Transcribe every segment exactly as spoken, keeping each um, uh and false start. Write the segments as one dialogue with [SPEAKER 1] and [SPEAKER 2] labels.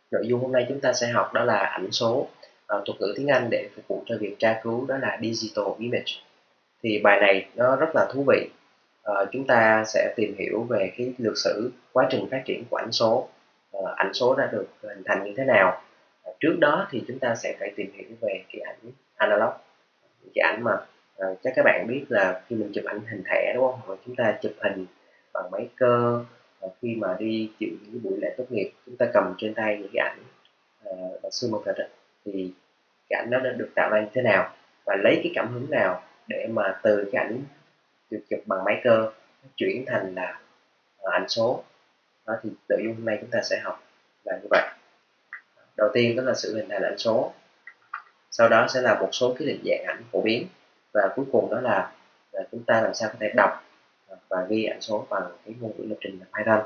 [SPEAKER 1] Nội dung hôm nay chúng ta sẽ học đó là ảnh số, ờ, thuật ngữ tiếng Anh để phục vụ cho việc tra cứu đó là Digital Image. Thì bài này nó rất là thú vị. Ờ, chúng ta sẽ tìm hiểu về cái lược sử quá trình phát triển của ảnh số, ờ, ảnh số đã được hình thành như thế nào. Ờ, trước đó thì chúng ta sẽ phải tìm hiểu về cái ảnh analog, cái ảnh mà ờ, chắc các bạn biết là khi mình chụp ảnh hình thẻ đúng không? Hoặc chúng ta chụp hình bằng máy cơ, ờ, khi mà đi dự những cái buổi lễ tốt nghiệp chúng ta cầm trên tay những cái ảnh uh, bằng siêu mô thật thì cái ảnh đó đã được tạo ra như thế nào và lấy cái cảm hứng nào để mà từ cái ảnh được chụp bằng máy cơ chuyển thành là uh, ảnh số. Đó thì nội dung hôm nay chúng ta sẽ học là như vậy. Đầu tiên đó là sự hình thành ảnh số, sau đó sẽ là một số cái định dạng ảnh phổ biến, và cuối cùng đó là, là chúng ta làm sao có thể đọc và ghi ảnh số bằng cái ngôn ngữ lập trình là Python.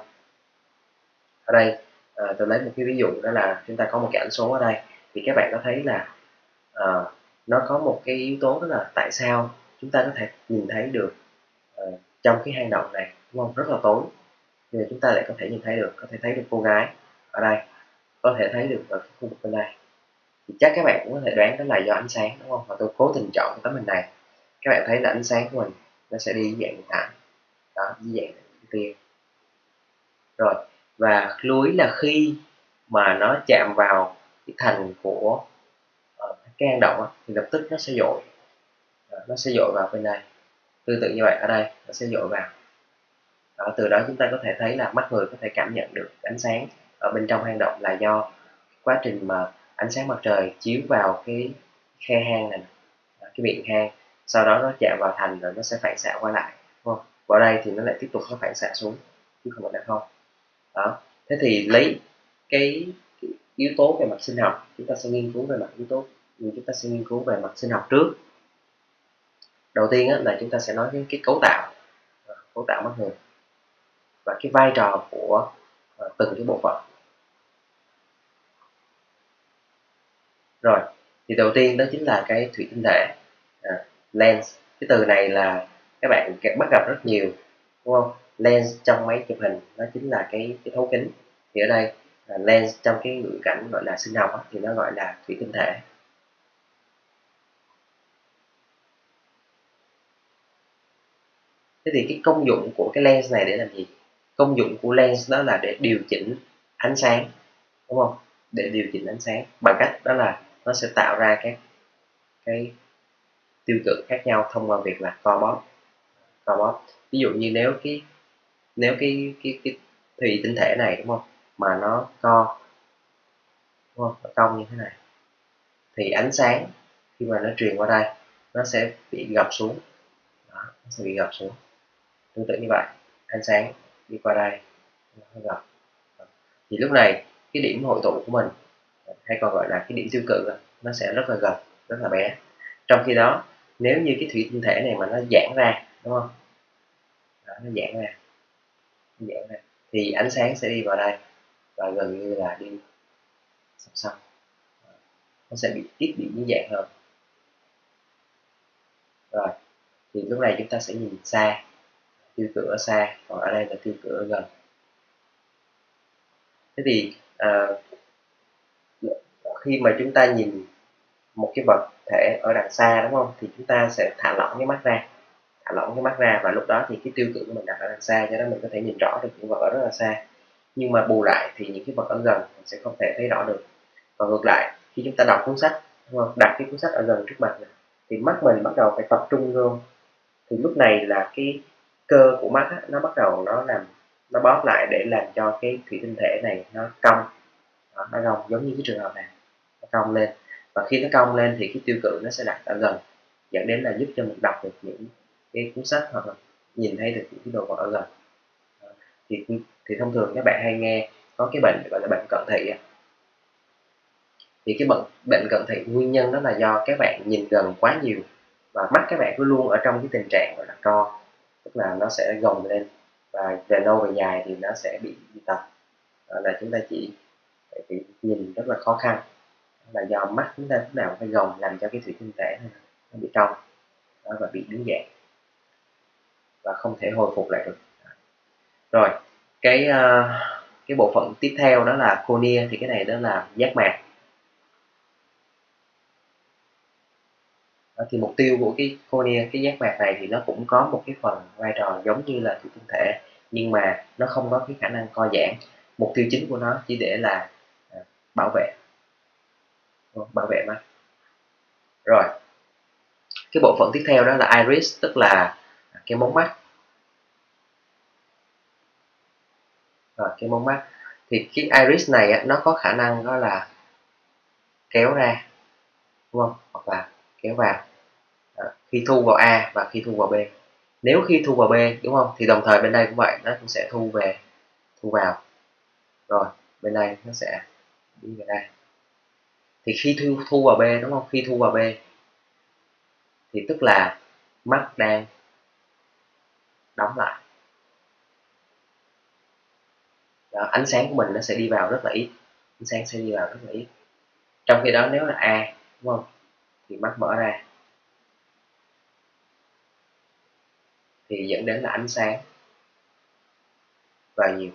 [SPEAKER 1] Ở đây à, tôi lấy một cái ví dụ đó là chúng ta có một cái ảnh số ở đây, thì các bạn có thấy là à, nó có một cái yếu tố đó là tại sao chúng ta có thể nhìn thấy được à, trong cái hang động này đúng không, rất là tối nhưng mà chúng ta lại có thể nhìn thấy được, có thể thấy được cô gái ở đây, có thể thấy được ở cái khu vực bên đây. Thì chắc các bạn cũng có thể đoán đó là do ánh sáng đúng không, và tôi cố tình chọn cái tấm hình này. Các bạn thấy là ánh sáng của mình nó sẽ đi với dạng thẳng đó, với dạng tia rồi, và lưu ý là khi mà nó chạm vào cái thành của uh, cái hang động thì lập tức nó sẽ dội, nó sẽ dội vào bên đây, tương tự như vậy ở đây nó sẽ dội vào đó. Từ đó chúng ta có thể thấy là mắt người có thể cảm nhận được ánh sáng ở bên trong hang động là do quá trình mà ánh sáng mặt trời chiếu vào cái khe hang này, cái miệng hang, sau đó nó chạm vào thành rồi nó sẽ phản xạ qua lại đúng không? Vào đây thì nó lại tiếp tục nó phản xạ xuống chứ không phải là không. Đó, thế thì lấy cái, cái yếu tố về mặt sinh học, chúng ta sẽ nghiên cứu về mặt yếu tố chúng ta sẽ nghiên cứu về mặt sinh học trước. Đầu tiên á, là chúng ta sẽ nói đến cái cấu tạo cấu tạo mắt người và cái vai trò của uh, từng cái bộ phận. Rồi, thì đầu tiên đó chính là cái thủy tinh thể, à, lens. Cái từ này là các bạn bắt gặp rất nhiều đúng không? Lens trong máy chụp hình nó chính là cái cái thấu kính, thì ở đây là lens trong cái ngữ cảnh gọi là sinh học thì nó gọi là thủy tinh thể. Thế thì cái công dụng của cái lens này để làm gì? Công dụng của lens đó là để điều chỉnh ánh sáng đúng không? Để điều chỉnh ánh sáng bằng cách đó là nó sẽ tạo ra các cái tiêu cự khác nhau thông qua việc là co bóp co bóp. Ví dụ như nếu cái nếu cái cái cái thủy tinh thể này đúng không, mà nó co đúng không, nó cong như thế này thì ánh sáng khi mà nó truyền qua đây nó sẽ bị gập xuống. Đó, nó sẽ bị gập xuống tương tự như vậy, ánh sáng đi qua đây nó gập, thì lúc này cái điểm hội tụ của mình hay còn gọi là cái điểm tiêu cự nó sẽ rất là gần, rất là bé. Trong khi đó nếu như cái thủy tinh thể này mà nó giãn ra đúng không, đó, nó giãn ra nó giãn ra thì ánh sáng sẽ đi vào đây và gần như là đi song song, nó sẽ bị ít bị như dạng hơn. Rồi thì lúc này chúng ta sẽ nhìn xa, tiêu cự ở xa, còn ở đây là tiêu cự ở gần. Thế thì à, khi mà chúng ta nhìn một cái vật thể ở đằng xa đúng không, thì chúng ta sẽ thả lỏng cái mắt ra thả lỏng cái mắt ra và lúc đó thì cái tiêu cự của mình đặt ở đằng xa, cho nên mình có thể nhìn rõ được những vật ở rất là xa. Nhưng mà bù lại thì những cái vật ở gần mình sẽ không thể thấy rõ được. Còn ngược lại khi chúng ta đọc cuốn sách đúng không, đặt cái cuốn sách ở gần trước mặt này, thì mắt mình bắt đầu phải tập trung vô, thì lúc này là cái cơ của mắt á, nó bắt đầu nó làm nó bóp lại để làm cho cái thủy tinh thể này nó cong. Đó, nó cong giống như cái trường hợp này, nó cong lên, và khi nó cong lên thì cái tiêu cự nó sẽ đặt ở gần, dẫn đến là giúp cho mình đọc được những cái cuốn sách hoặc là nhìn thấy được những cái đồ vật ở gần. Đó. thì thì thông thường các bạn hay nghe có cái bệnh gọi là bệnh cận thị. Thì cái bệnh bệnh cận thị nguyên nhân đó là do các bạn nhìn gần quá nhiều và mắt các bạn cứ luôn ở trong cái tình trạng gọi là co, tức là nó sẽ gồng lên và về lâu về dài thì nó sẽ bị dị tật, là chúng ta chỉ bị nhìn rất là khó khăn, là do mắt chúng ta lúc nào phải gồng làm cho cái thủy tinh thể nó bị cong và bị biến dạng và không thể hồi phục lại được. Rồi cái uh, cái bộ phận tiếp theo đó là cornea, thì cái này đó là giác mạc. Đó, thì mục tiêu của cái cornea, cái giác mạc này thì nó cũng có một cái phần vai trò giống như là thủy tinh thể, nhưng mà nó không có cái khả năng co giãn. Mục tiêu chính của nó chỉ để là à, bảo vệ bảo vệ mắt. Rồi cái bộ phận tiếp theo đó là iris, tức là cái mống mắt. Rồi cái mống mắt thì cái iris này á, nó có khả năng đó là kéo ra, đúng không, hoặc là kéo vào. Đó, khi thu vào A và khi thu vào B. Nếu khi thu vào B, đúng không, thì đồng thời bên đây cũng vậy, nó cũng sẽ thu về, thu vào. Rồi bên đây nó sẽ đi về đây. Thì khi thu, thu vào B, đúng không, khi thu vào B thì tức là mắt đang đóng lại. Đó, ánh sáng của mình nó sẽ đi vào rất là ít, ánh sáng sẽ đi vào rất là ít. Trong khi đó nếu là A, đúng không, thì mắt mở ra, thì dẫn đến là ánh sáng vào nhiều.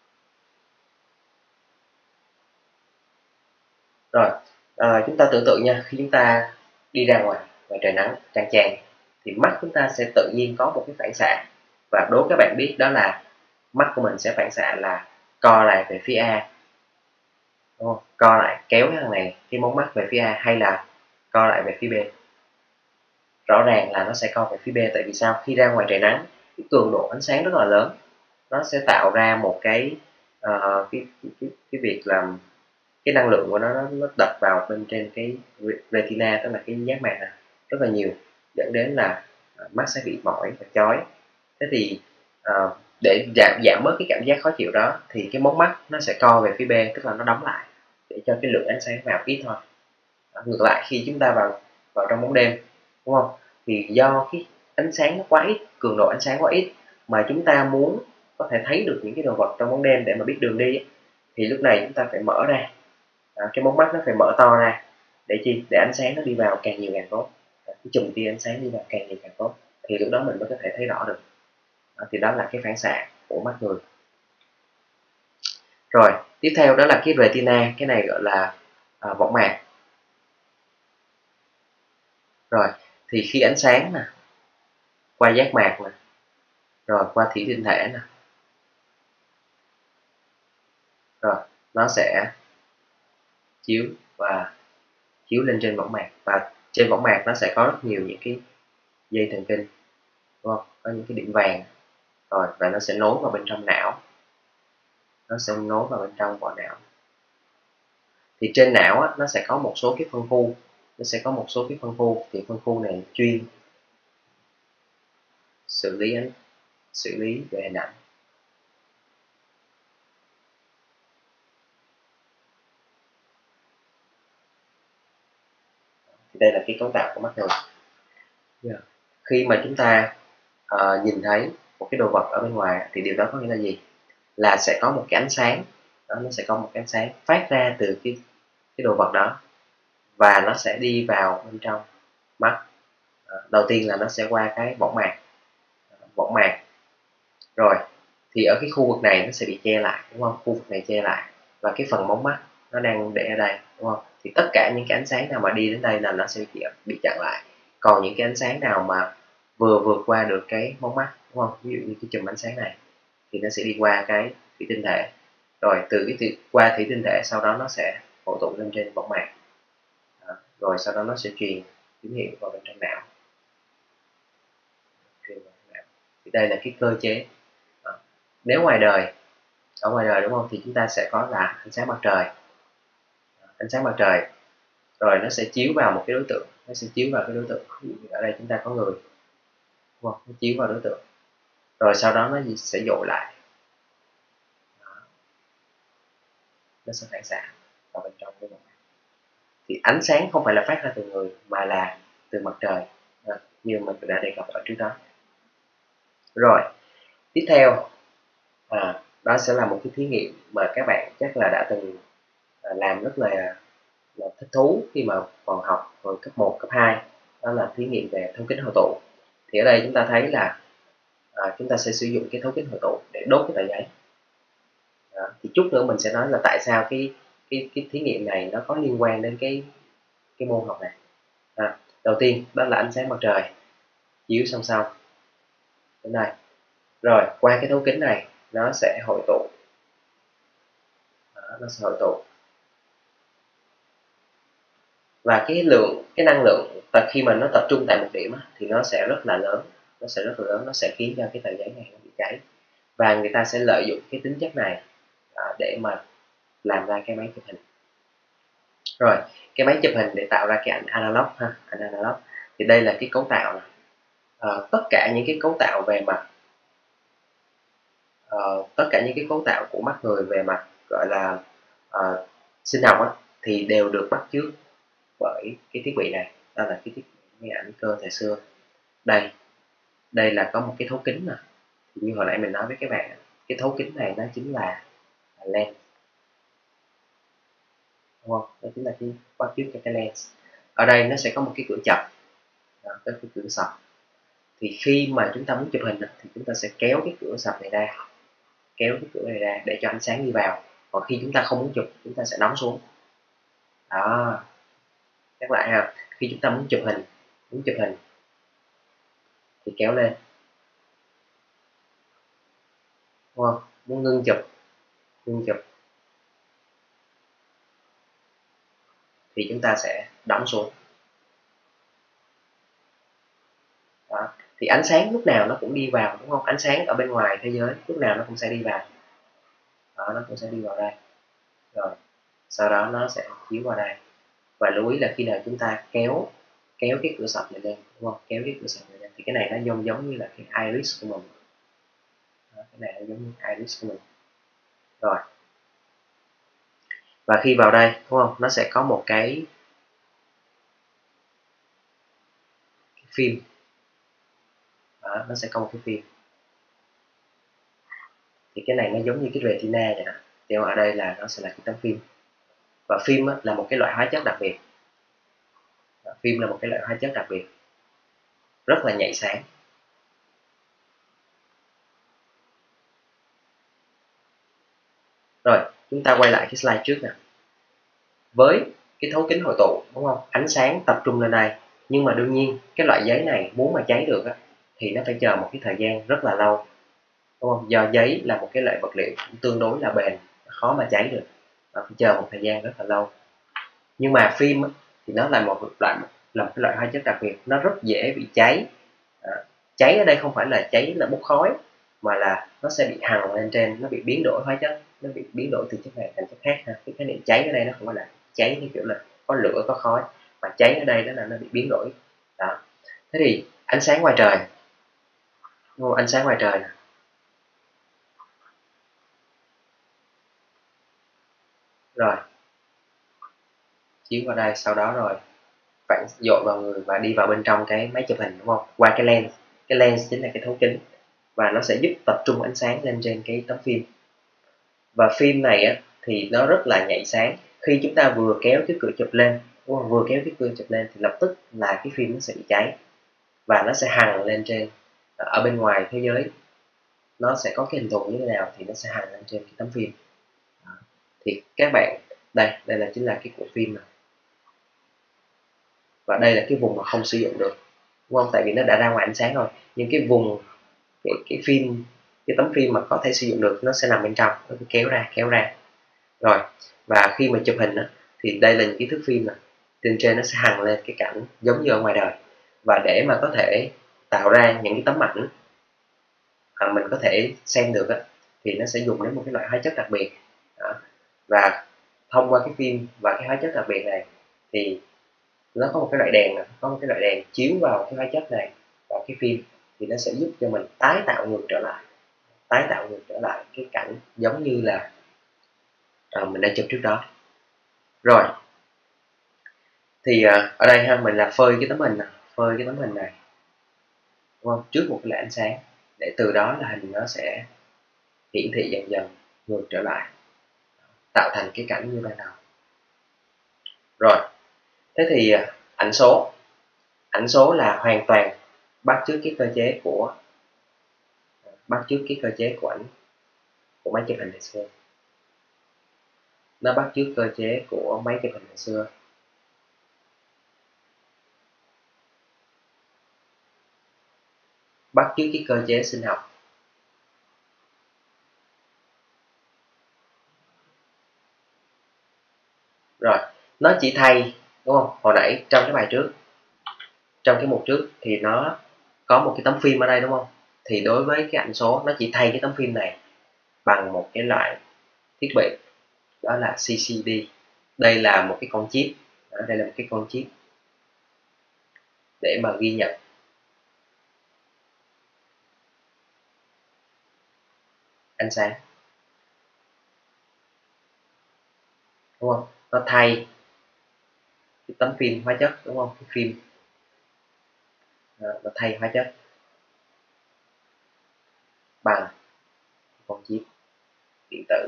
[SPEAKER 1] Rồi à, chúng ta tưởng tượng nha, khi chúng ta đi ra ngoài ngoài trời nắng chang chang thì mắt chúng ta sẽ tự nhiên có một cái phản xạ, và đố các bạn biết đó là mắt của mình sẽ phản xạ là co lại về phía A, đúng không? Co lại kéo cái thằng này, cái mống mắt về phía A, hay là co lại về phía B. Rõ ràng là nó sẽ co về phía B, tại vì sao? Khi ra ngoài trời nắng, cái cường độ ánh sáng rất là lớn, nó sẽ tạo ra một cái uh, cái, cái, cái cái việc làm cái năng lượng của nó nó, nó đập vào bên trên cái retina, tức là cái giác mạc này, rất là nhiều, dẫn đến là uh, mắt sẽ bị mỏi và chói. Thế thì uh, để giảm giảm bớt cái cảm giác khó chịu đó thì cái mống mắt nó sẽ co về phía B, tức là nó đóng lại để cho cái lượng ánh sáng vào ít thôi. Đó, ngược lại khi chúng ta vào vào trong bóng đêm, đúng không, thì do cái ánh sáng nó quá ít, cường độ ánh sáng quá ít, mà chúng ta muốn có thể thấy được những cái đồ vật trong bóng đêm để mà biết đường đi, thì lúc này chúng ta phải mở ra. Đó, cái mống mắt nó phải mở to ra để chi, để ánh sáng nó đi vào càng nhiều càng tốt. Đó, cái chùm tia ánh sáng đi vào càng nhiều càng tốt, thì lúc đó mình mới có thể thấy rõ được. Đó, thì đó là cái phản xạ của mắt người. Rồi tiếp theo đó là cái retina, cái này gọi là à, võng mạc. Rồi thì khi ánh sáng nè qua giác mạc nè, rồi qua thủy tinh thể nè, rồi nó sẽ chiếu và chiếu lên trên võng mạc, và trên võng mạc nó sẽ có rất nhiều những cái dây thần kinh, đúng không, có những cái điểm vàng, rồi và nó sẽ nối vào bên trong não, nó sẽ nối vào bên trong vỏ não. Thì trên não á, nó sẽ có một số cái phân khu, nó sẽ có một số cái phân khu, thì phân khu này chuyên xử lý xử lý về hình ảnh. Thì đây là cái cấu tạo của mắt người. Yeah. Khi mà chúng ta uh, nhìn thấy một cái đồ vật ở bên ngoài thì điều đó có nghĩa là gì? Là sẽ có một cái ánh sáng, đó, nó sẽ có một cái ánh sáng phát ra từ cái cái đồ vật đó, và nó sẽ đi vào bên trong mắt. À, đầu tiên là nó sẽ qua cái võng mạc, võng mạc, rồi thì ở cái khu vực này nó sẽ bị che lại, đúng không? Khu vực này che lại, và cái phần mống mắt nó đang để ở đây, đúng không? Thì tất cả những cái ánh sáng nào mà đi đến đây là nó sẽ bị, bị chặn lại. Còn những cái ánh sáng nào mà vừa vượt qua được cái mống mắt, đúng không? Ví dụ như cái chùm ánh sáng này thì nó sẽ đi qua cái thủy tinh thể, rồi từ cái thủy, qua thủy tinh thể sau đó nó sẽ hội tụ lên trên võng mạc. Đó. Rồi sau đó nó sẽ truyền tín hiệu vào bên trong não. Truyền vào trong não. Thì đây là cái cơ chế. Đó. Nếu ngoài đời, ở ngoài đời, đúng không, thì chúng ta sẽ có là ánh sáng mặt trời. Ánh sáng mặt trời rồi nó sẽ chiếu vào một cái đối tượng, nó sẽ chiếu vào cái đối tượng. Ví dụ như ở đây chúng ta có người, đúng không? Nó chiếu vào đối tượng, rồi sau đó nó sẽ dội lại. Đó. Nó sẽ phản xạ vào bên trong cái mặt. Thì ánh sáng không phải là phát ra từ người mà là từ mặt trời. Đó. Như mình đã đề cập ở trước đó. Rồi tiếp theo à, đó sẽ là một cái thí nghiệm mà các bạn chắc là đã từng làm rất là, là thích thú khi mà còn học hồi cấp một, cấp hai. Đó là thí nghiệm về thấu kính hội tụ. Thì ở đây chúng ta thấy là à, chúng ta sẽ sử dụng cái thấu kính hội tụ để đốt cái tờ giấy. Đó. Thì chút nữa mình sẽ nói là tại sao cái cái cái thí nghiệm này nó có liên quan đến cái cái môn học này. À, đầu tiên đó là ánh sáng mặt trời chiếu song song đến đây, rồi qua cái thấu kính này nó sẽ hội tụ. Đó, nó sẽ hội tụ và cái lượng cái năng lượng tập khi mà nó tập trung tại một điểm á, thì nó sẽ rất là lớn, nó sẽ rất là lớn, nó sẽ khiến cho cái tờ giấy này nó bị cháy, và người ta sẽ lợi dụng cái tính chất này à, để mà làm ra cái máy chụp hình. Rồi cái máy chụp hình để tạo ra cái ảnh analog ha, ảnh analog thì đây là cái cấu tạo này. À, tất cả những cái cấu tạo về mặt uh, tất cả những cái cấu tạo của mắt người về mặt gọi là uh, sinh học á, thì đều được bắt chước bởi cái thiết bị này. Đó là cái thiết bị ảnh cơ thời xưa. Đây, đây là có một cái thấu kính nè. Như hồi nãy mình nói với các bạn, cái thấu kính này nó chính là, là lens, đúng không? Đó chính là cái bắt chước cho cái lens. Ở đây nó sẽ có một cái cửa chập, đó, cái cửa sập. Thì khi mà chúng ta muốn chụp hình thì chúng ta sẽ kéo cái cửa sập này ra, kéo cái cửa này ra để cho ánh sáng đi vào. Còn khi chúng ta không muốn chụp, chúng ta sẽ đóng xuống. Đó, nhắc lại ha, khi chúng ta muốn chụp hình, muốn chụp hình thì kéo lên, đúng không? Muốn ngưng chụp, ngưng chụp thì chúng ta sẽ đóng xuống. Đó. Thì ánh sáng lúc nào nó cũng đi vào, đúng không? Ánh sáng ở bên ngoài thế giới lúc nào nó cũng sẽ đi vào. Đó, nó cũng sẽ đi vào đây. Rồi sau đó nó sẽ chiếu qua đây. Và lưu ý là khi nào chúng ta kéo kéo cái cửa sập này lên, đúng không? Kéo cái cửa sập này lên thì cái này nó giống giống như là cái iris của mình. Đó, cái này nó giống như iris của mình. Rồi. Và khi vào đây, đúng không? Nó sẽ có một cái, cái phim. Đó, nó sẽ có một cái phim. Thì cái này nó giống như cái retina vậy nè. Thì ở đây là nó sẽ là cái tấm phim. Và phim là một cái loại hóa chất đặc biệt. Phim là một cái loại hóa chất đặc biệt rất là nhạy sáng. Rồi chúng ta quay lại cái slide trước nè. Với cái thấu kính hội tụ, đúng không? Ánh sáng tập trung lên đây, nhưng mà đương nhiên cái loại giấy này muốn mà cháy được á, thì nó phải chờ một cái thời gian rất là lâu, đúng không? Do giấy là một cái loại vật liệu tương đối là bền, khó mà cháy được, và phải chờ một thời gian rất là lâu. Nhưng mà phim á, thì nó là một loại là một cái loại hóa chất đặc biệt, nó rất dễ bị cháy. À, cháy ở đây không phải là cháy là bốc khói, mà là nó sẽ bị hằn lên trên, nó bị biến đổi hóa chất, nó bị biến đổi từ chất này thành chất khác ha. Cái khái niệm cháy ở đây nó không phải là cháy như kiểu là có lửa có khói, mà cháy ở đây đó là nó bị biến đổi. Đó. Thế thì ánh sáng ngoài trời, đúng, ánh sáng ngoài trời nè, rồi chiếu vào đây, sau đó rồi phản dội vào người và đi vào bên trong cái máy chụp hình, đúng không? Qua cái lens, cái lens chính là cái thấu kính, và nó sẽ giúp tập trung ánh sáng lên trên cái tấm phim. Và phim này á, thì nó rất là nhạy sáng. Khi chúng ta vừa kéo cái cửa chụp lên, đúng không? Vừa kéo cái cửa chụp lên thì lập tức là cái phim nó sẽ bị cháy, và nó sẽ hằn lên trên, ở bên ngoài thế giới nó sẽ có cái hình thù như thế nào thì nó sẽ hằn lên trên cái tấm phim. Đó. Thì các bạn, đây đây là chính là cái cuộn phim này, và đây là cái vùng mà không sử dụng được, đúng không? Tại vì nó đã ra ngoài ánh sáng rồi, nhưng cái vùng cái, cái phim cái tấm phim mà có thể sử dụng được nó sẽ nằm bên trong, nó kéo ra kéo ra. Rồi, và khi mà chụp hình đó, thì đây là những cái thước phim này, trên trên nó sẽ hằn lên cái cảnh giống như ở ngoài đời. Và để mà có thể tạo ra những cái tấm ảnh mà mình có thể xem được đó, thì nó sẽ dùng đến một cái loại hóa chất đặc biệt. Đó. Và thông qua cái phim và cái hóa chất đặc biệt này thì nó có một cái loại đèn này, có một cái loại đèn chiếu vào cái hóa chất này vào cái phim, thì nó sẽ giúp cho mình tái tạo ngược trở lại tái tạo ngược trở lại cái cảnh giống như là à, mình đã chụp trước đó. Rồi thì à, ở đây ha, mình là phơi cái tấm hình này, phơi cái tấm hình này, đúng không? Trước một cái loại ánh sáng, để từ đó là hình nó sẽ hiển thị dần dần ngược trở lại, tạo thành cái cảnh như ban đầu. Rồi thế thì à, ảnh số ảnh số là hoàn toàn bắt chước cái cơ chế của bắt chước cái cơ chế của ảnh của máy chụp hình ngày xưa. Nó bắt chước cơ chế của máy chụp hình ngày xưa. Bắt chước cái cơ chế sinh học. Rồi, nó chỉ thay, đúng không? Hồi nãy trong cái bài trước, trong cái mục trước thì nó có một cái tấm phim ở đây, đúng không? Thì đối với cái ảnh số nó chỉ thay cái tấm phim này bằng một cái loại thiết bị, đó là xê xê đê. Đây là một cái con chip, đó, đây là một cái con chip để mà ghi nhận ánh sáng, đúng không? Nó thay cái tấm phim hóa chất, đúng không? Cái phim đó, nó thay hóa chất bằng con chip điện tử.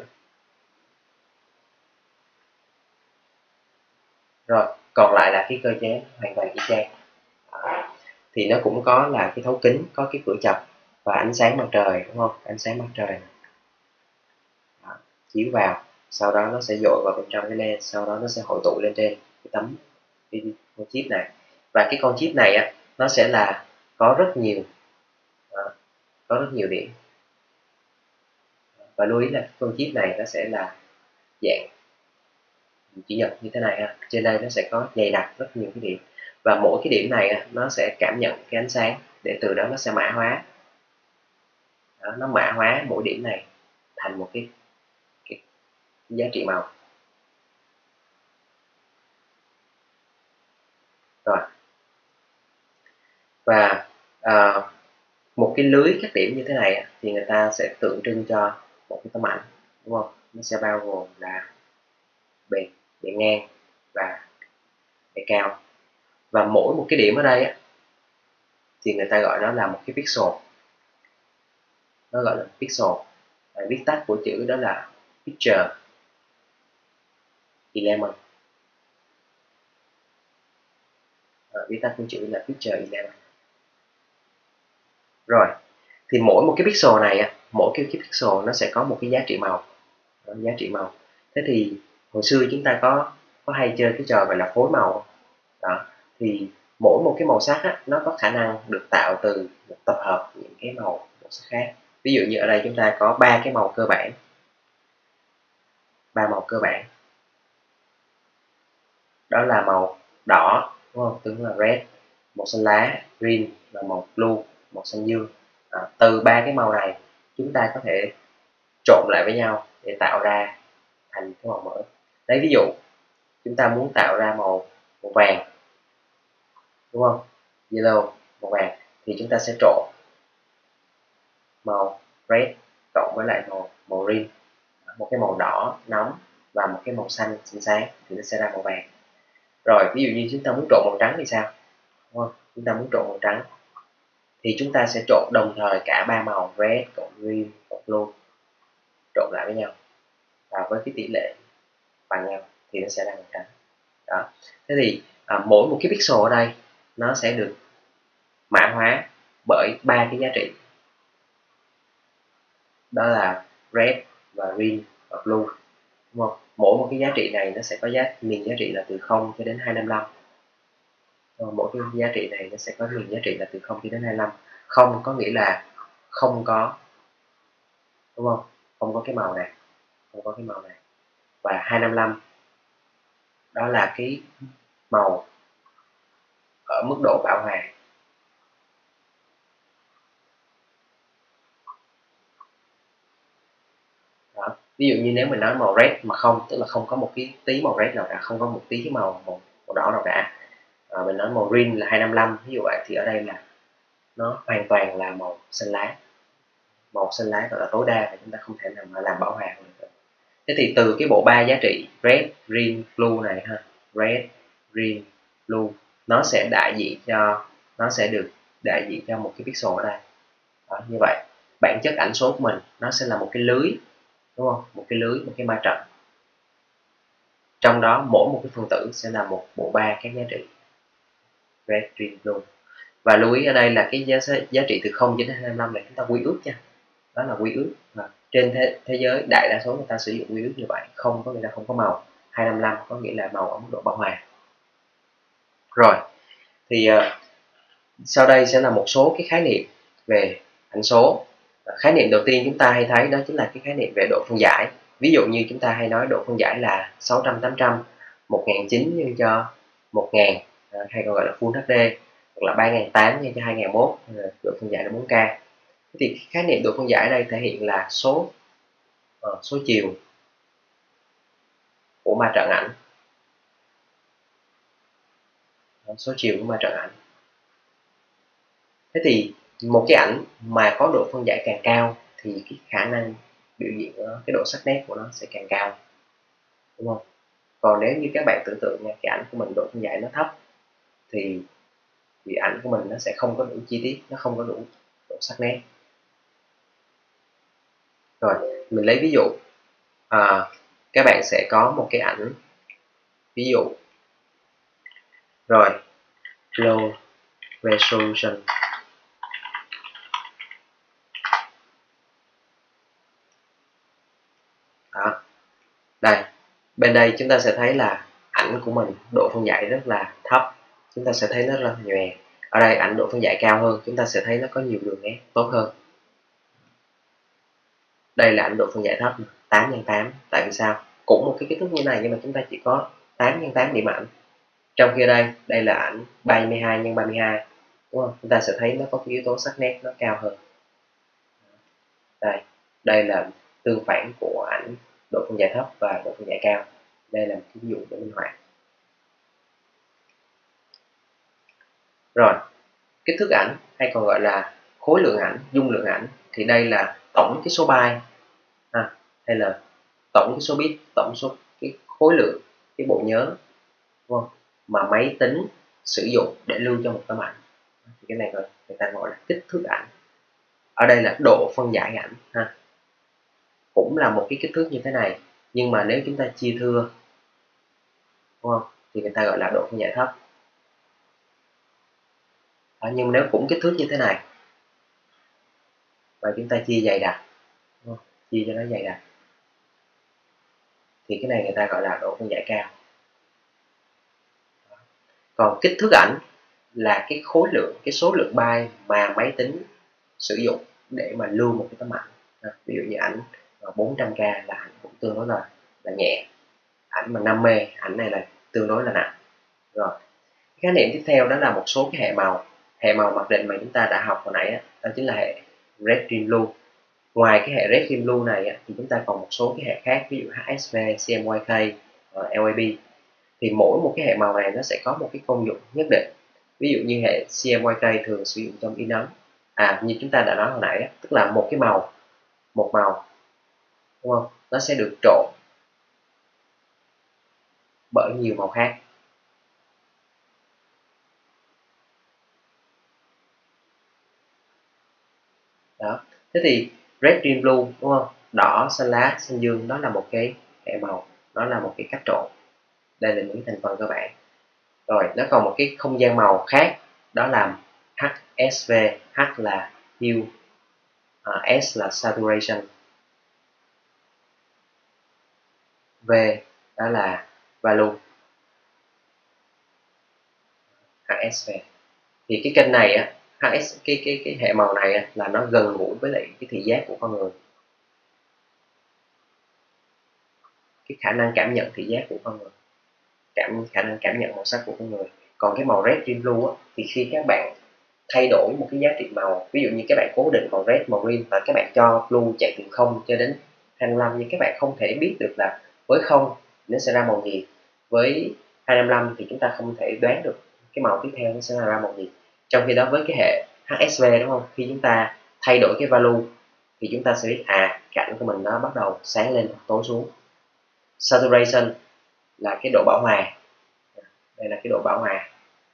[SPEAKER 1] Rồi, còn lại là cái cơ chế hoàn toàn y chang. Đó. Thì nó cũng có là cái thấu kính, có cái cửa chập và ánh sáng mặt trời, đúng không? Ánh sáng mặt trời đó, chiếu vào, sau đó nó sẽ dội vào bên trong cái lens, sau đó nó sẽ hội tụ lên trên cái tấm cái con chip này. Và cái con chip này á, nó sẽ là có rất nhiều đó, có rất nhiều điểm. Và lưu ý là con chip này nó sẽ là dạng chữ nhật như thế này ha. Trên đây nó sẽ có dày đặc rất nhiều cái điểm, và mỗi cái điểm này nó sẽ cảm nhận cái ánh sáng, để từ đó nó sẽ mã hóa. Đó, nó mã hóa mỗi điểm này thành một cái, cái, cái giá trị màu. Rồi, và à, một cái lưới các điểm như thế này thì người ta sẽ tượng trưng cho một cái tấm ảnh, đúng không? Nó sẽ bao gồm là bề bề ngang và bề cao, và mỗi một cái điểm ở đây á, thì người ta gọi nó là một cái pixel, nó gọi là pixel. À, viết tắt của chữ đó là picture element. À, viết tắt của chữ là picture element. Rồi, thì mỗi một cái pixel này á, mỗi cái, cái pixel nó sẽ có một cái giá trị màu, đó, giá trị màu. Thế thì hồi xưa chúng ta có có hay chơi cái trò gọi là phối màu đó. Thì mỗi một cái màu sắc á, nó có khả năng được tạo từ một tập hợp những cái màu màu sắc khác. Ví dụ như ở đây chúng ta có ba cái màu cơ bản, ba màu cơ bản đó là màu đỏ, đúng không? Tức là red, màu xanh lá green, và màu blue, màu xanh dương. À, từ ba cái màu này chúng ta có thể trộn lại với nhau để tạo ra thành cái màu mới. Lấy ví dụ chúng ta muốn tạo ra màu màu vàng, đúng không? Yellow, màu vàng, thì chúng ta sẽ trộn màu red cộng với lại màu màu green, một cái màu đỏ nóng và một cái màu xanh xinh sáng, thì nó sẽ ra màu vàng. Rồi ví dụ như chúng ta muốn trộn màu trắng thì sao, đúng không? Chúng ta muốn trộn màu trắng thì chúng ta sẽ trộn đồng thời cả ba màu red cộng green cộng blue, trộn lại với nhau và với cái tỷ lệ bằng nhau thì nó sẽ ra màu trắng. Đó. Thế thì à, mỗi một cái pixel ở đây nó sẽ được mã hóa bởi ba cái giá trị, đó là red và green và blue, đúng không? Mỗi một cái giá trị này nó sẽ có giá miền giá trị là từ không cho đến hai trăm năm mươi lăm. Mỗi cái giá trị này nó sẽ có miền giá trị là từ không cho đến hai mươi lăm. Không có nghĩa là không có, đúng không? Không có cái màu này, không có cái màu này. Và hai trăm năm mươi lăm đó là cái màu ở mức độ bão hòa. Đó. Ví dụ như nếu mình nói màu red mà không, tức là không có một cái tí màu red nào cả, không có một tí cái màu màu, màu đỏ nào cả. À, mình nói màu green là hai trăm năm mươi lăm, ví dụ vậy, thì ở đây là nó hoàn toàn là màu xanh lá, màu xanh lá gọi là tối đa, và chúng ta không thể nào mà làm bảo hòa được. Thế thì từ cái bộ ba giá trị red, green, blue này ha, red, green, blue, nó sẽ đại diện cho, nó sẽ được đại diện cho một cái pixel ở đây. Đó, như vậy bản chất ảnh số của mình nó sẽ là một cái lưới, đúng không? Một cái lưới, một cái ma trận, trong đó mỗi một cái phân tử sẽ là một bộ ba các giá trị red, green, blue. Và lưu ý ở đây là cái giá, giá trị từ không đến hai trăm năm mươi lăm này chúng ta quy ước nha, đó là quy ước. Và trên thế, thế giới đại đa số người ta sử dụng quy ước như vậy, không có nghĩa là không có màu. Hai năm năm có nghĩa là màu ở mức độ bão hòa. Rồi thì uh, sau đây sẽ là một số cái khái niệm về ảnh số. Khái niệm đầu tiên chúng ta hay thấy đó chính là cái khái niệm về độ phân giải. Ví dụ như chúng ta hay nói độ phân giải là sáu trăm, tám trăm, một nghìn chín trăm nhân cho một nghìn, hay còn gọi là Full hát đê, hoặc là ba nghìn tám trăm nhân cho hai nghìn một, độ phân giải là bốn K. Thì khái niệm độ phân giải ở đây thể hiện là số uh, số chiều của ma trận ảnh, số chiều của ma trận ảnh. Thế thì một cái ảnh mà có độ phân giải càng cao thì cái khả năng biểu diễn nó, cái độ sắc nét của nó sẽ càng cao, đúng không? Còn nếu như các bạn tưởng tượng nha, cái ảnh của mình độ phân giải nó thấp thì thì ảnh của mình nó sẽ không có đủ chi tiết, nó không có đủ độ sắc nét. Rồi mình lấy ví dụ, à, các bạn sẽ có một cái ảnh, ví dụ rồi low resolution. Đó, đây bên đây chúng ta sẽ thấy là ảnh của mình độ phân giải rất là thấp, chúng ta sẽ thấy nó rất là nhòe. Ở đây ảnh độ phân giải cao hơn, chúng ta sẽ thấy nó có nhiều đường nét tốt hơn. Đây là ảnh độ phân giải thấp tám nhân tám. Tại vì sao? Cũng một cái kích thước như này nhưng mà chúng ta chỉ có tám nhân tám điểm ảnh. Trong khi đây, đây là ảnh ba mươi hai nhân ba mươi hai, đúng không? Chúng ta sẽ thấy nó có cái yếu tố sắc nét nó cao hơn. Đây, đây là tương phản của ảnh độ phân giải thấp và độ phân giải cao. Đây là một cái ví dụ để minh họa. Rồi, kích thước ảnh hay còn gọi là khối lượng ảnh, dung lượng ảnh, thì đây là tổng cái số byte à, hay là tổng cái số bit, tổng số cái khối lượng, cái bộ nhớ, đúng không? Mà máy tính sử dụng để lưu cho một tấm ảnh. Thì cái này gọi người ta gọi là kích thước ảnh. Ở đây là độ phân giải ảnh ha. Cũng là một cái kích thước như thế này, nhưng mà nếu chúng ta chia thưa, đúng không? Thì người ta gọi là độ phân giải thấp. À, nhưng nếu cũng kích thước như thế này và chúng ta chia dày đặc, đúng không? Chia cho nó dày đặc, thì cái này người ta gọi là độ phân giải cao. Còn kích thước ảnh là cái khối lượng, cái số lượng byte mà máy tính sử dụng để mà lưu một cái tấm ảnh. Ví dụ như ảnh bốn trăm K là ảnh cũng tương đối là, là nhẹ. Ảnh mà năm mê, ảnh này là tương đối là nặng. Rồi, khái niệm tiếp theo đó là một số cái hệ màu. Hệ màu mặc định mà chúng ta đã học hồi nãy đó, đó chính là hệ Red, Green, Blue. Ngoài cái hệ Red, Green, Blue này thì chúng ta còn một số cái hệ khác, ví dụ hát ét vê, xê em y ca, lờ a bê. Thì mỗi một cái hệ màu này nó sẽ có một cái công dụng nhất định. Ví dụ như hệ xê em y ca thường sử dụng trong in ấn. À, như chúng ta đã nói hồi nãy đó, tức là một cái màu, một màu, đúng không? Nó sẽ được trộn bởi nhiều màu khác. Đó. Thế thì red, green, blue, đúng không? Đỏ, xanh lá, xanh dương, đó là một cái hệ màu, đó là một cái cách trộn. Đây là những thành phần cơ bản. Rồi, nó còn một cái không gian màu khác, đó là hát ét vê. H là hue, uh, S là saturation, V đó là value, hát ét vê. Thì cái kênh này á, hát ét cái cái cái hệ màu này á, là nó gần gũi với lại cái thị giác của con người, cái khả năng cảm nhận thị giác của con người, cảm khả năng cảm nhận màu sắc của con người. Còn cái màu red, green, blue á, thì khi các bạn thay đổi một cái giá trị màu, ví dụ như các bạn cố định màu red, màu green và các bạn cho blue chạy từ không cho đến hai mươi lăm, nhưng các bạn không thể biết được là với không nó sẽ ra màu gì, với hai mươi lăm thì chúng ta không thể đoán được cái màu tiếp theo nó sẽ ra màu gì. Trong khi đó với cái hệ hát ét vê, đúng không, khi chúng ta thay đổi cái value thì chúng ta sẽ biết à cái ảnh của mình nó bắt đầu sáng lên hoặc tối xuống. Saturation là cái độ bão hòa, đây là cái độ bão hòa,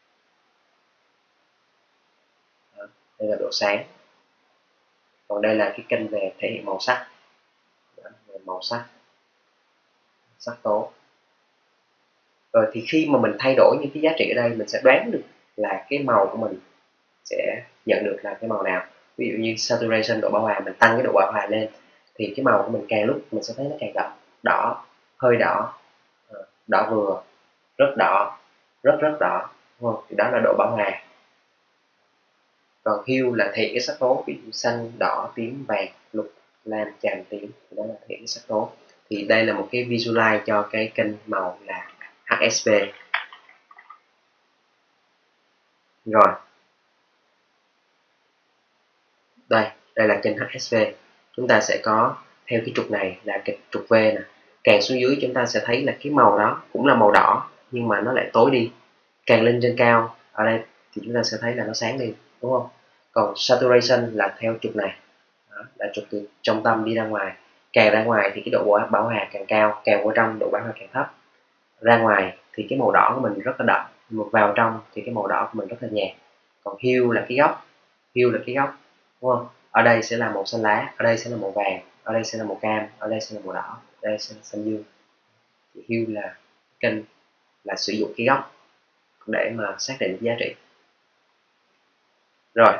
[SPEAKER 1] đây là độ sáng. Còn đây là cái kênh về thể hiện màu sắc, về màu sắc, sắc tố. Rồi thì khi mà mình thay đổi những cái giá trị ở đây, mình sẽ đoán được là cái màu của mình sẽ nhận được là cái màu nào. ví dụ như saturation, độ bão hòa, mình tăng cái độ bão hòa lên thì cái màu của mình càng lúc mình sẽ thấy nó càng đậm, đỏ, hơi đỏ, đỏ vừa, rất đỏ, rất rất đỏ, đúng không? Thì đó là độ bão hòa. Còn hue là thể cái sắc tố, ví dụ xanh, đỏ, tím, vàng, lục, lam, chàm, tím, thì đó là thể cái sắc tố. Thì đây là một cái visualize cho cái kênh màu là hát ét vê. Rồi, đây, đây là kênh hát ét vê. Chúng ta sẽ có theo cái trục này là cái trục V nè. Càng xuống dưới chúng ta sẽ thấy là cái màu đó cũng là màu đỏ nhưng mà nó lại tối đi. Càng lên trên cao, ở đây thì chúng ta sẽ thấy là nó sáng đi, đúng không? Còn saturation là theo trục này. Đó, là trục từ trong tâm đi ra ngoài. Càng ra ngoài thì cái độ bão hòa càng cao, càng vào trong độ bão hòa càng thấp. Ra ngoài thì cái màu đỏ của mình rất là đậm, mà vào trong thì cái màu đỏ của mình rất là nhạt. Còn hue là cái góc, hue là cái góc, đúng không? Ở đây sẽ là màu xanh lá, ở đây sẽ là màu vàng, ở đây sẽ là màu cam, ở đây sẽ là màu đỏ, ở đây sẽ là xanh dương. Thì hue là kênh là sử dụng cái góc để mà xác định giá trị. Rồi,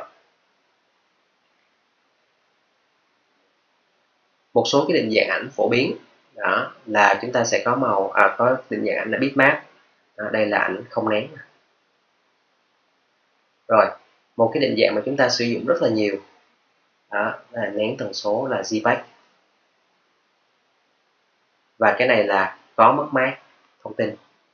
[SPEAKER 1] một số cái định dạng ảnh phổ biến đó là chúng ta sẽ có màu à, có định dạng ảnh là bitmap. Đó, đây là ảnh không nén. Rồi, một cái định dạng mà chúng ta sử dụng rất là nhiều đó là nén tần số là JPEG. Và cái này là có mất mát thông tin.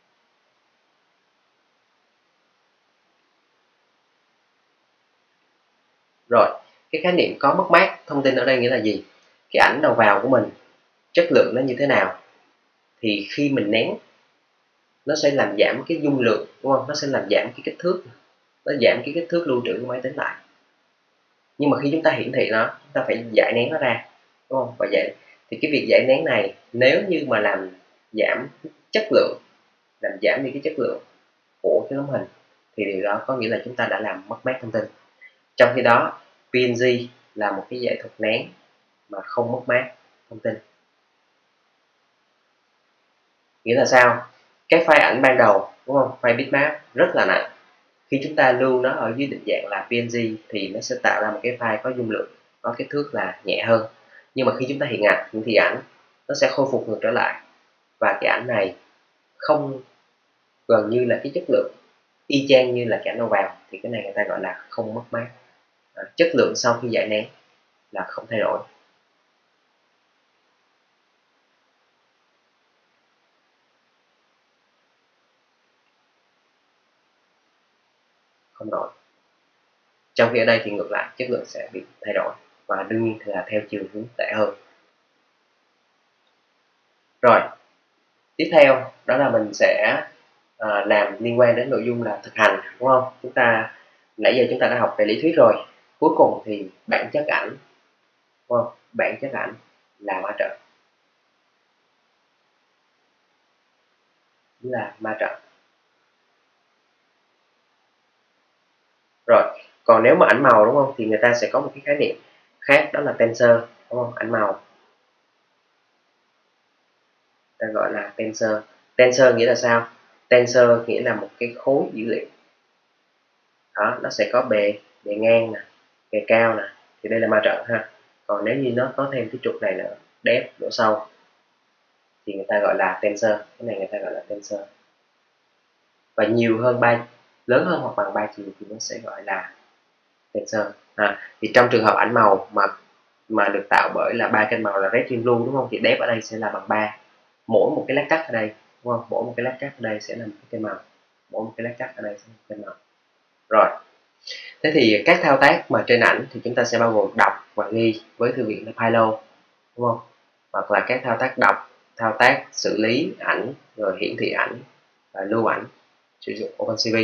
[SPEAKER 1] Rồi, cái khái niệm có mất mát thông tin ở đây nghĩa là gì? Cái ảnh đầu vào của mình, chất lượng nó như thế nào? Thì khi mình nén, nó sẽ làm giảm cái dung lượng, đúng không? Nó sẽ làm giảm cái kích thước, nó giảm cái kích thước lưu trữ của máy tính lại. Nhưng mà khi chúng ta hiển thị nó, chúng ta phải giải nén nó ra, đúng không? Và vậy thì cái việc giải nén này nếu như mà làm giảm chất lượng, làm giảm đi cái chất lượng của cái tấm hình thì điều đó có nghĩa là chúng ta đã làm mất mát thông tin. Trong khi đó pê en giê là một cái giải thuật nén mà không mất mát thông tin. Nghĩa là sao? Cái file ảnh ban đầu, đúng không? File bitmap rất là nặng. Khi chúng ta lưu nó ở dưới định dạng là pê en giê thì nó sẽ tạo ra một cái file có dung lượng, có kích thước là nhẹ hơn. Nhưng mà khi chúng ta hiện ảnh, hiển thị ảnh, nó sẽ khôi phục ngược trở lại. Và cái ảnh này không gần như là cái chất lượng y chang như là cái ảnh đầu vào, thì cái này người ta gọi là không mất mát. À, chất lượng sau khi giải nén là không thay đổi. Không đổi. Trong khi ở đây thì ngược lại, chất lượng sẽ bị thay đổi và đương nhiên là theo chiều hướng tệ hơn. Rồi, tiếp theo đó là mình sẽ à, làm liên quan đến nội dung là thực hành, đúng không? Chúng ta nãy giờ chúng ta đã học về lý thuyết rồi. Cuối cùng thì bản chất ảnh, đúng không? Bản chất ảnh là ma trận, là ma trận. Rồi, còn nếu mà ảnh màu, đúng không, thì người ta sẽ có một cái khái niệm khác, đó là tensor, đúng không? Ảnh màu ta gọi là tensor. Tensor nghĩa là sao? Tensor nghĩa là một cái khối dữ liệu. Đó, nó sẽ có bề bề ngang nè, bề cao nè, thì đây là ma trận ha. Còn nếu như nó có thêm cái trục này nữa, depth độ sâu, thì người ta gọi là tensor. Cái này người ta gọi là tensor. Và nhiều hơn ba, lớn hơn hoặc bằng ba chiều thì nó sẽ gọi là tensor. À, thì trong trường hợp ảnh màu mà mà được tạo bởi là ba kênh màu là red, green, blue, đúng không? Thì depth ở đây sẽ là bằng ba. Mỗi một cái lát cắt ở đây, đúng không? Mỗi một cái lát cắt ở đây sẽ là một cái kênh màu. Mỗi một cái lát cắt ở đây sẽ là một kênh màu. Rồi. Thế thì các thao tác mà trên ảnh thì chúng ta sẽ bao gồm đọc và ghi với thư viện là Philo, đúng không? Hoặc là các thao tác đọc, thao tác xử lý ảnh, rồi hiển thị ảnh và lưu ảnh sử dụng OpenCV.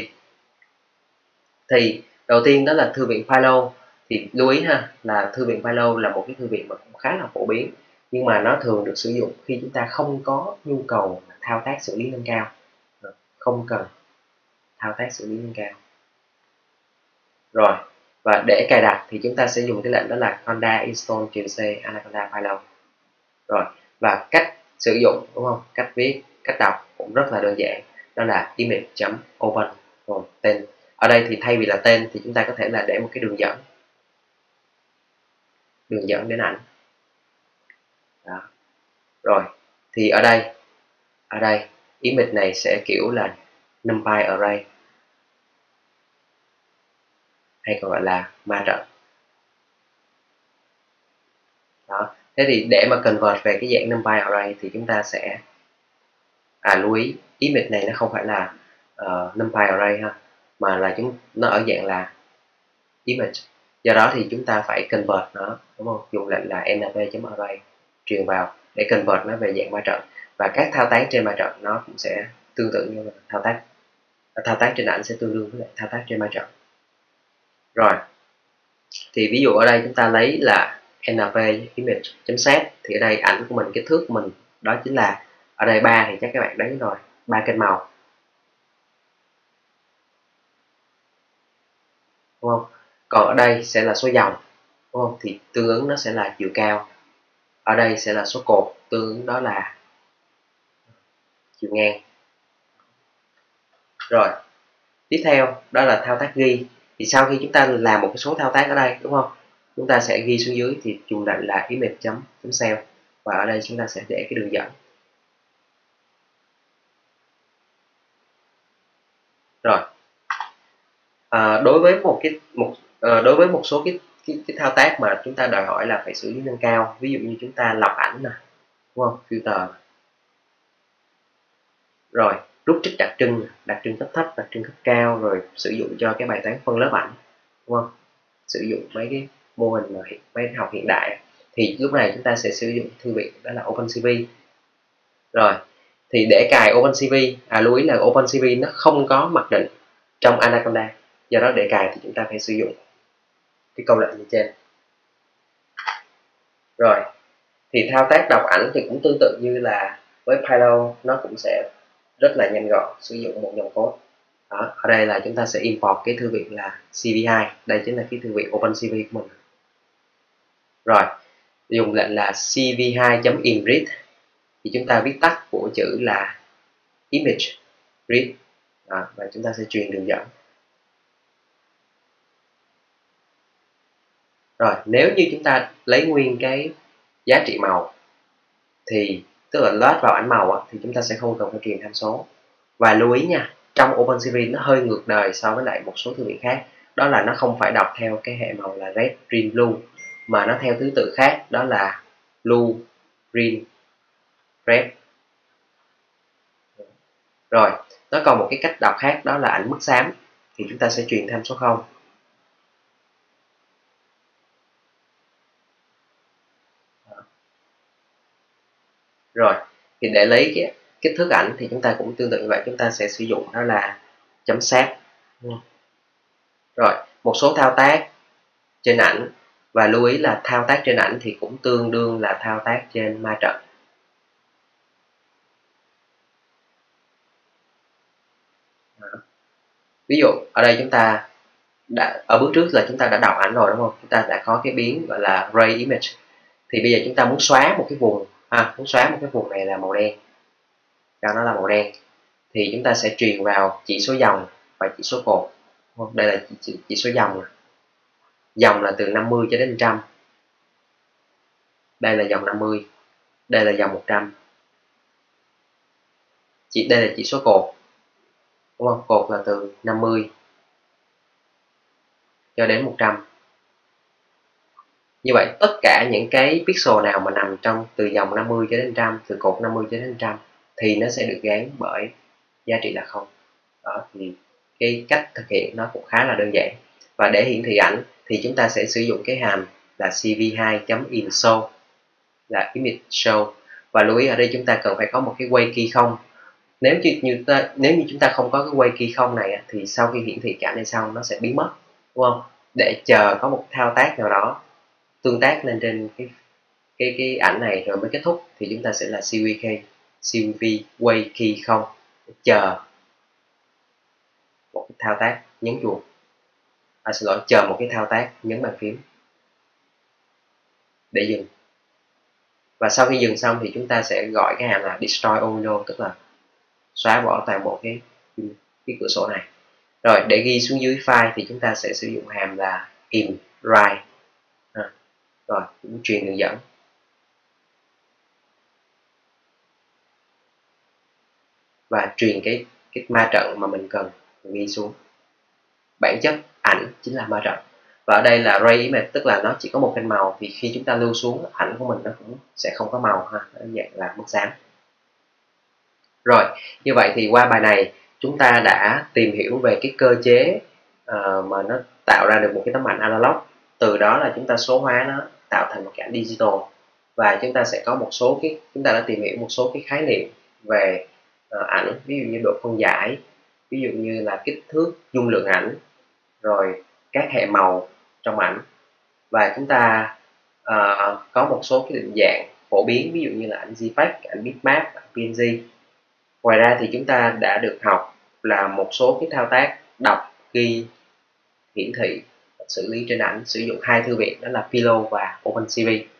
[SPEAKER 1] Thì đầu tiên đó là thư viện Philo. Thì lưu ý ha, là thư viện Philo là một cái thư viện mà cũng khá là phổ biến, nhưng mà nó thường được sử dụng khi chúng ta không có nhu cầu thao tác xử lý nâng cao, không cần thao tác xử lý nâng cao. Rồi, và để cài đặt thì chúng ta sẽ dùng cái lệnh đó là conda install -c anaconda Philo. Rồi, và cách sử dụng, đúng không? Cách viết, cách đọc cũng rất là đơn giản, đó là image.open rồi tên. Ở đây thì thay vì là tên thì chúng ta có thể là để một cái đường dẫn. đường dẫn đến ảnh. Đó. Rồi thì ở đây ở đây image này sẽ kiểu là NumPy array hay còn gọi là ma trận. Đó. Thế thì để mà convert về cái dạng NumPy array thì chúng ta sẽ à lưu ý image này nó không phải là uh, NumPy array ha, mà là chúng nó ở dạng là image. Do đó thì chúng ta phải convert nó, đúng không? Dùng lệnh là np.array truyền vào để convert nó về dạng ma trận, và các thao tác trên ma trận nó cũng sẽ tương tự như là thao tác thao tác trên ảnh sẽ tương đương với lại thao tác trên ma trận. Rồi thì ví dụ ở đây chúng ta lấy là np image.set, thì ở đây ảnh của mình, kích thước của mình đó chính là, ở đây ba thì chắc các bạn đấy rồi, ba kênh màu, đúng không? Còn ở đây sẽ là số dòng, đúng không? Thì tương ứng nó sẽ là chiều cao. Ở đây sẽ là số cột, tương ứng đó là chiều ngang. Rồi tiếp theo đó là thao tác ghi. Thì sau khi chúng ta làm một cái số thao tác ở đây, đúng không, chúng ta sẽ ghi xuống dưới, thì dùng lệnh là image.cell, và ở đây chúng ta sẽ để cái đường dẫn. Rồi à, đối với một cái một à, đối với một số cái, cái cái thao tác mà chúng ta đòi hỏi là phải xử lý nâng cao, ví dụ như chúng ta lọc ảnh nè, đúng không, filter, rồi rút trích đặc trưng, đặc trưng cấp thấp, đặc trưng cấp cao, rồi sử dụng cho cái bài toán phân lớp ảnh, đúng không, sử dụng mấy cái mô hình mà mấy học hiện đại, thì lúc này chúng ta sẽ sử dụng thư viện đó là OpenCV. Rồi thì để cài OpenCV, à lưu ý là OpenCV nó không có mặc định trong Anaconda, do đó để cài thì chúng ta phải sử dụng cái câu lệnh như trên. Rồi thì thao tác đọc ảnh thì cũng tương tự như là với Python, nó cũng sẽ rất là nhanh gọn, sử dụng một dòng code. Đó, ở đây là chúng ta sẽ import cái thư viện là C V hai, đây chính là cái thư viện OpenCV của mình. Rồi dùng lệnh là C V hai.inread, thì chúng ta viết tắt của chữ là image read. Đó, và chúng ta sẽ truyền đường dẫn. Rồi nếu như chúng ta lấy nguyên cái giá trị màu, thì tức là load vào ảnh màu á, thì chúng ta sẽ không cần phải truyền tham số. Và lưu ý nha, trong OpenCV nó hơi ngược đời so với lại một số thư viện khác, đó là nó không phải đọc theo cái hệ màu là red, green, blue, mà nó theo thứ tự khác, đó là blue, green, red. Rồi nó còn một cái cách đọc khác, đó là ảnh mức xám, thì chúng ta sẽ truyền tham số không. Rồi thì để lấy cái kích thước ảnh thì chúng ta cũng tương tự như vậy, chúng ta sẽ sử dụng đó là chấm set. Rồi một số thao tác trên ảnh, và lưu ý là thao tác trên ảnh thì cũng tương đương là thao tác trên ma trận. Đó. Ví dụ ở đây chúng ta đã, ở bước trước là chúng ta đã đọc ảnh rồi, đúng không, chúng ta đã có cái biến gọi là gray image, thì bây giờ chúng ta muốn xóa một cái vùng, à, muốn xóa một cái vùng này là màu đen, cho nó là màu đen, thì chúng ta sẽ truyền vào chỉ số dòng và chỉ số cột. Đây là chỉ, chỉ số dòng, dòng là từ năm mươi cho đến một trăm, đây là dòng năm mươi, đây là dòng một trăm, chỉ đây là chỉ số cột, đúng không, cột là từ năm mươi cho đến một trăm. Như vậy tất cả những cái pixel nào mà nằm trong từ dòng năm mươi cho đến một trăm, từ cột năm mươi cho đến một trăm, thì nó sẽ được gán bởi giá trị là không. Đó, thì cái cách thực hiện nó cũng khá là đơn giản. Và để hiển thị ảnh thì chúng ta sẽ sử dụng cái hàm là C V hai.inshow, là image show. Và lưu ý ở đây chúng ta cần phải có một cái quay key không. Nếu như, như ta, nếu như chúng ta không có cái quay key không này, thì sau khi hiển thị cái ảnh này xong nó sẽ biến mất, đúng không? Để chờ có một thao tác nào đó tương tác lên trên cái cái cái ảnh này rồi mới kết thúc, thì chúng ta sẽ là C V key, C V quay key không, chờ một cái thao tác nhấn chuột, à, xin lỗi, chờ một cái thao tác nhấn bàn phím để dừng. Và sau khi dừng xong thì chúng ta sẽ gọi cái hàm là destroy all window, tức là xóa bỏ toàn bộ cái cái cửa sổ này. Rồi để ghi xuống dưới file thì chúng ta sẽ sử dụng hàm là in write. À, Rồi cũng truyền đường dẫn và truyền cái cái ma trận mà mình cần ghi xuống. Bản chất ảnh chính là ma trận, và ở đây là ray image, tức là nó chỉ có một kênh màu, thì khi chúng ta lưu xuống ảnh của mình nó cũng sẽ không có màu ha, nó dạng là mất sáng. Rồi, như vậy thì qua bài này chúng ta đã tìm hiểu về cái cơ chế uh, mà nó tạo ra được một cái tấm ảnh analog. Từ đó là chúng ta số hóa nó tạo thành một cái ảnh digital, và chúng ta sẽ có một số cái chúng ta đã tìm hiểu một số cái khái niệm về uh, ảnh, ví dụ như độ phân giải, ví dụ như là kích thước, dung lượng ảnh, rồi các hệ màu trong ảnh, và chúng ta uh, có một số cái định dạng phổ biến, ví dụ như là ảnh JPEG, ảnh bitmap, ảnh pê en giê. Ngoài ra thì chúng ta đã được học là một số cái thao tác đọc, ghi, hiển thị, xử lý trên ảnh sử dụng hai thư viện, đó là Pillow và OpenCV.